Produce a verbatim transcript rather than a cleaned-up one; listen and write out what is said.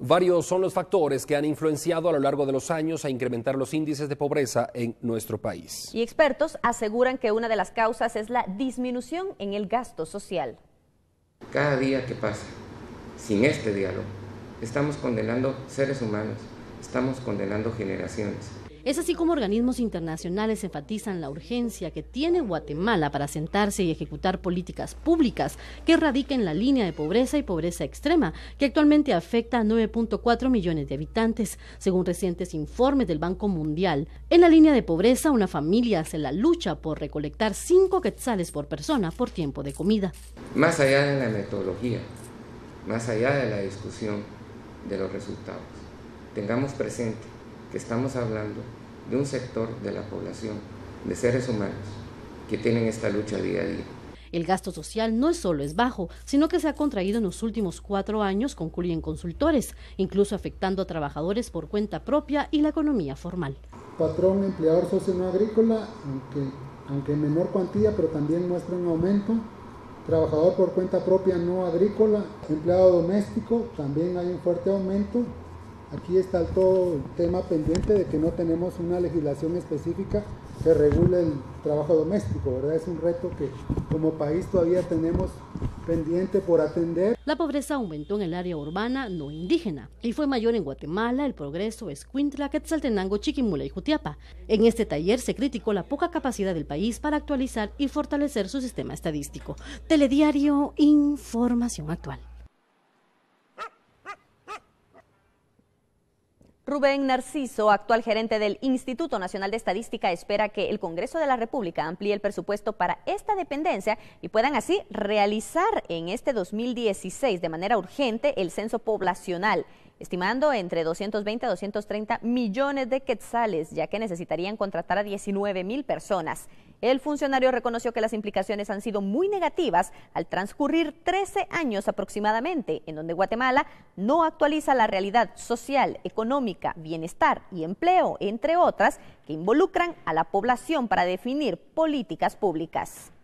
Varios son los factores que han influenciado a lo largo de los años a incrementar los índices de pobreza en nuestro país. Y expertos aseguran que una de las causas es la disminución en el gasto social. Cada día que pasa sin este diálogo, estamos condenando seres humanos, estamos condenando generaciones. Es así como organismos internacionales enfatizan la urgencia que tiene Guatemala para sentarse y ejecutar políticas públicas que erradiquen la línea de pobreza y pobreza extrema, que actualmente afecta a nueve punto cuatro millones de habitantes. Según recientes informes del Banco Mundial, en la línea de pobreza una familia hace la lucha por recolectar cinco quetzales por persona por tiempo de comida. Más allá de la metodología, más allá de la discusión de los resultados, tengamos presente que estamos hablando de un sector de la población, de seres humanos, que tienen esta lucha día a día. El gasto social no solo es bajo, sino que se ha contraído en los últimos cuatro años, concluyen consultores, incluso afectando a trabajadores por cuenta propia y la economía formal. Patrón empleador socio no agrícola, aunque, aunque en menor cuantía, pero también muestra un aumento. Trabajador por cuenta propia no agrícola, empleado doméstico, también hay un fuerte aumento. Aquí está todo el tema pendiente de que no tenemos una legislación específica que regule el trabajo doméstico, ¿verdad? Es un reto que como país todavía tenemos pendiente por atender. La pobreza aumentó en el área urbana no indígena y fue mayor en Guatemala, El Progreso, Escuintla, Quetzaltenango, Chiquimula y Jutiapa. En este taller se criticó la poca capacidad del país para actualizar y fortalecer su sistema estadístico. Telediario, información actual. Rubén Narciso, actual gerente del Instituto Nacional de Estadística, espera que el Congreso de la República amplíe el presupuesto para esta dependencia y puedan así realizar en este dos mil dieciséis de manera urgente el censo poblacional, estimando entre doscientos veinte a doscientos treinta millones de quetzales, ya que necesitarían contratar a diecinueve mil personas. El funcionario reconoció que las implicaciones han sido muy negativas al transcurrir trece años aproximadamente, en donde Guatemala no actualiza la realidad social, económica, bienestar y empleo, entre otras, que involucran a la población para definir políticas públicas.